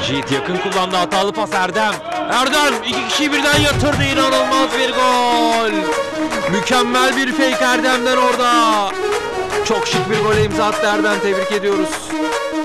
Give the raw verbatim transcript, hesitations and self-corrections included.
Yiğit yakın kullandı, hatalı pas Erdem. Erdem iki kişiyi birden yatırdı, inanılmaz bir gol. Mükemmel bir fake Erdem'den orada. Çok şık bir gole imza attı Erdem, tebrik ediyoruz.